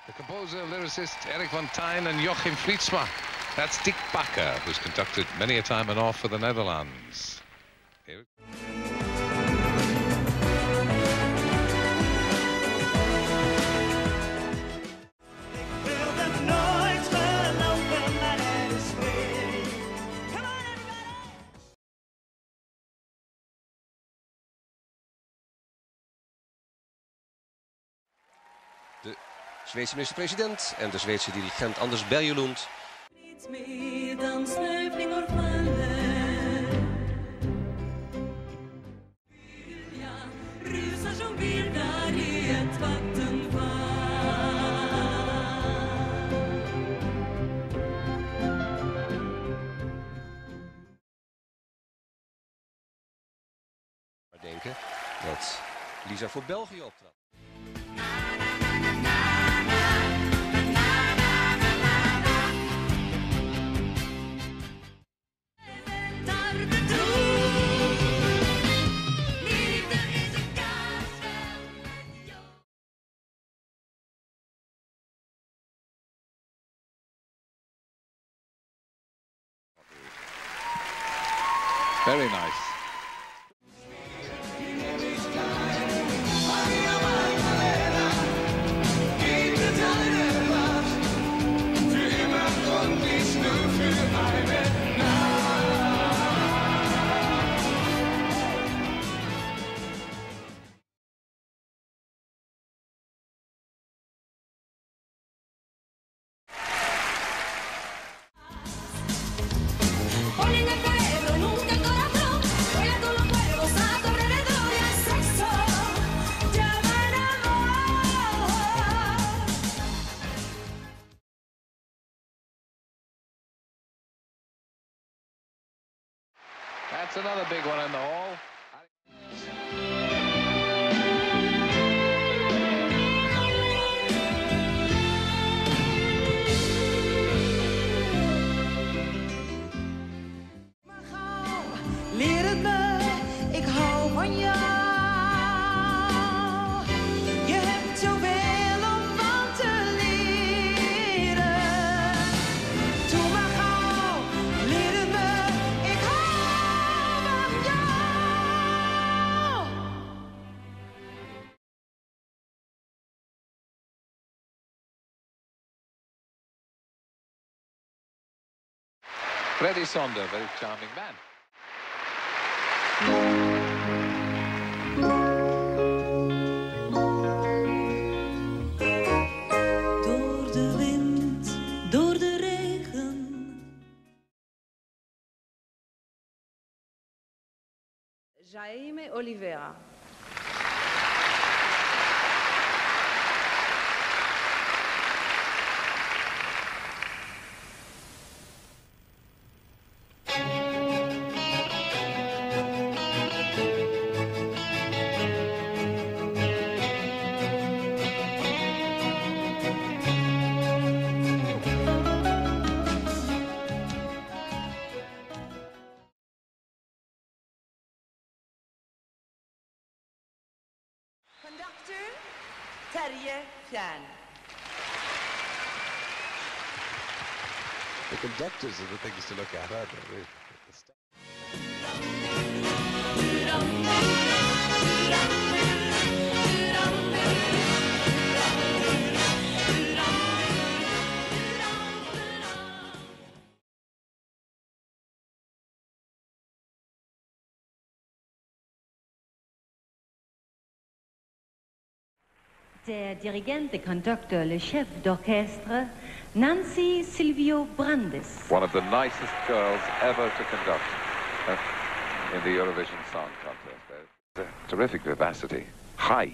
The composer, lyricist Eric van Tijn and Joachim Fleetsma. That's Dick Bakker, who's conducted many a time and off for the Netherlands. Here. De Zweedse minister-president en de Zweedse dirigent Anders Berglund. Denken dat Lisa voor België optrad. Very nice. That's another big one in the hall. Leer het me, ik hou van jou. Je hebt zoveel om van te leren. Doe maar gauw, leer het me, ik hou van jou. Freddy Sonder, very charming man. Door de wind, door de regen. Jaime Oliveira. Conductor Terje Fjern. The conductors are the things to look at, aren't they? Der Dirigent, der Conductor, le chef d'orchestre, Nancy Silvio Brandis. One of the nicest girls ever to conduct in the Eurovision Song Contest. There's a terrific vivacity. High.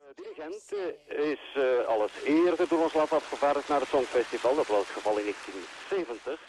De dirigent is al eens eerder door ons land afgevaardigd naar het Songfestival. Dat was het geval in 1970.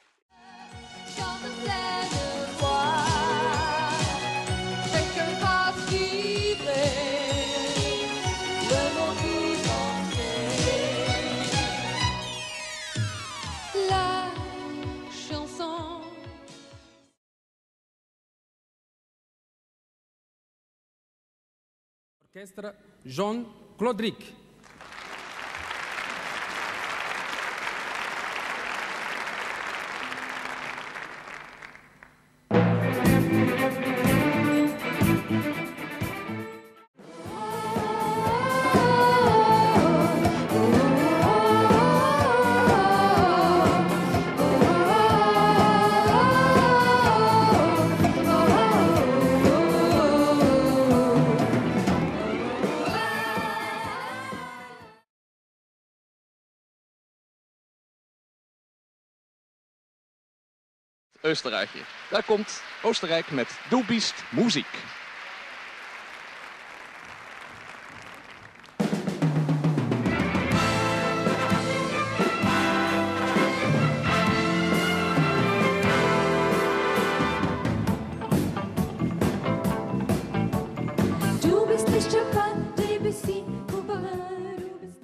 Orchestre Jean Claudric. Oostenrijkje. Daar komt Oostenrijk met Du bist Musik. Du bist nicht Chopin, Debussy, Couperin, du bist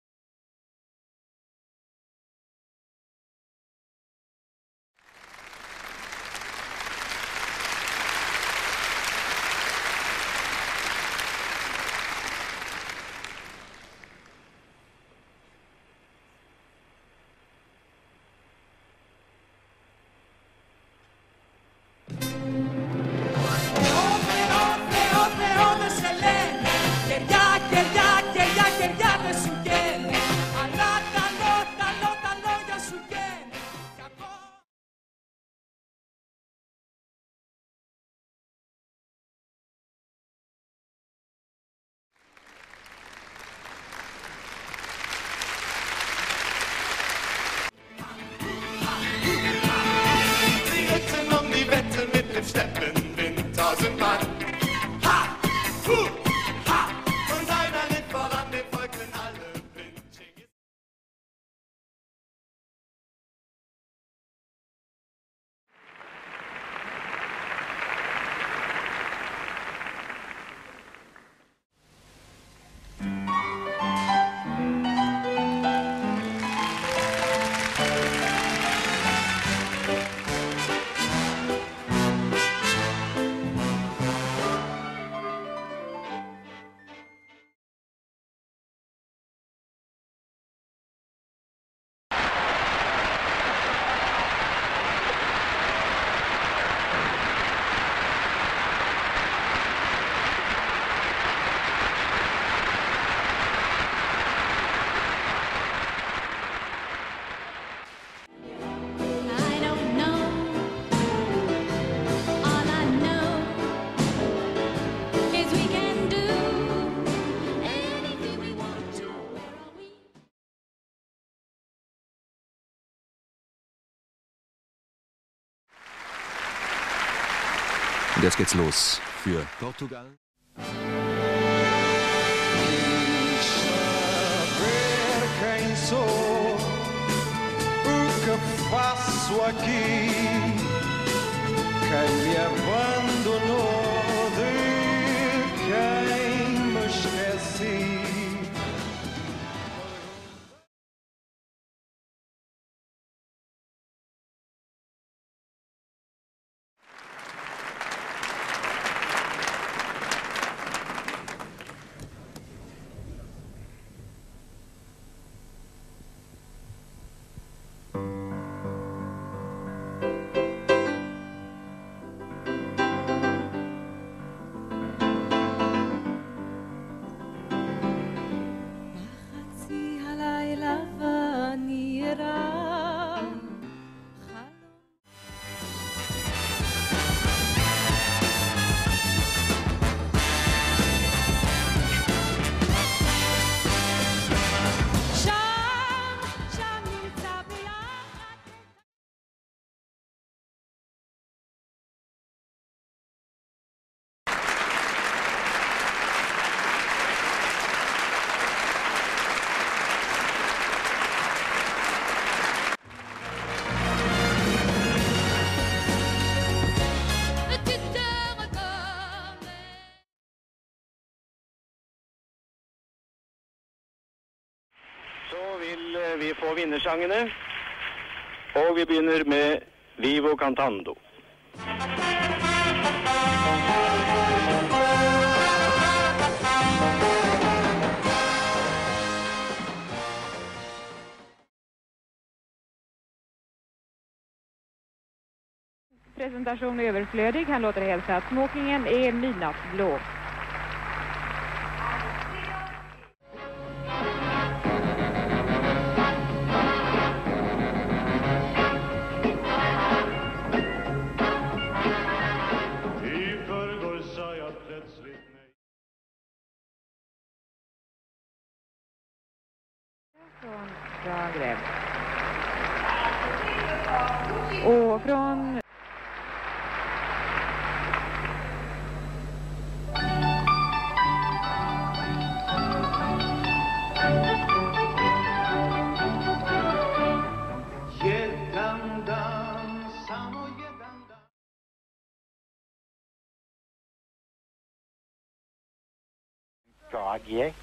Steppenwind, 1000 Mann. Ha! Hu! Ha! Und einer ritt voran, dem folgten alle blind. Und jetzt geht's los für Portugal. Saber quem sou, o que faço aqui, quem me abandonou, de quem me esqueci. Så vill vi få vinnersangene. Och vi begynner med Vivo Cantando. Presentation överflödig. Han låter hälsa att smokingen är midnattsblå. I förrgår sa jag plötsligt nej. Från Zagreb. Och från... Prague.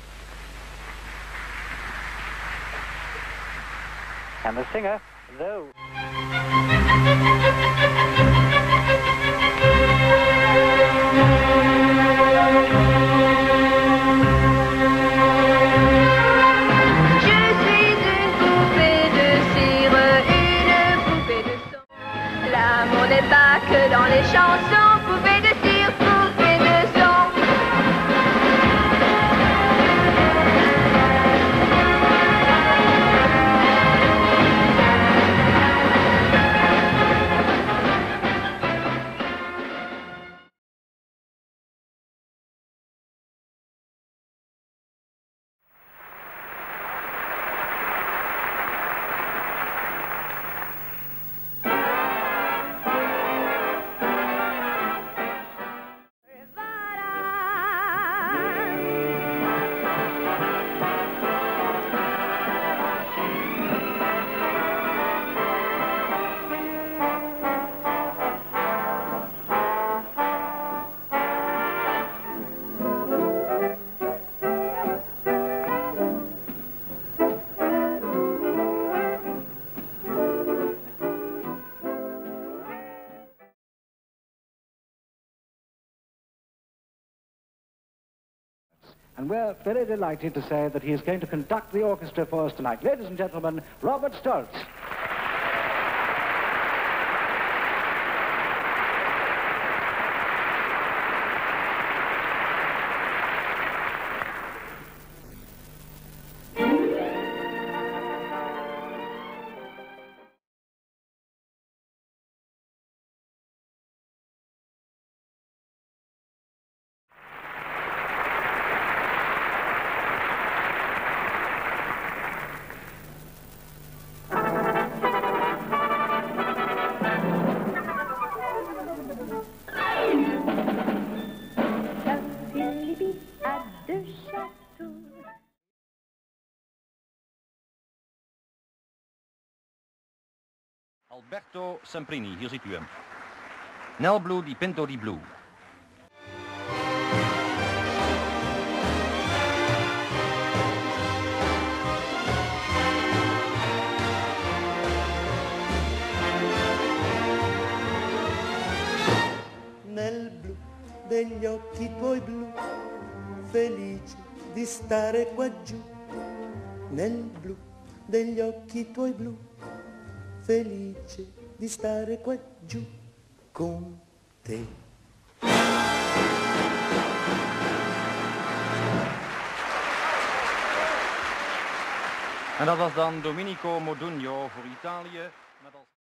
And the singer, though. Je suis une poupée de cire, une poupée de sang. L'amour n'est pas que dans les chansons. Poupée de cire, poupée de sang. And we're very delighted to say that he is going to conduct the orchestra for us tonight. Ladies and gentlemen, Robert Stoltz. Alberto Semprini, hier ziet u hem. Nel Blue di Pinto di Blue. Nel blu degli occhi tuoi blu, felice di stare qua giù. Nel blu degli occhi tuoi blu, felice di stare qua giù con te. En dat was dan Domenico Modugno voor Italië met als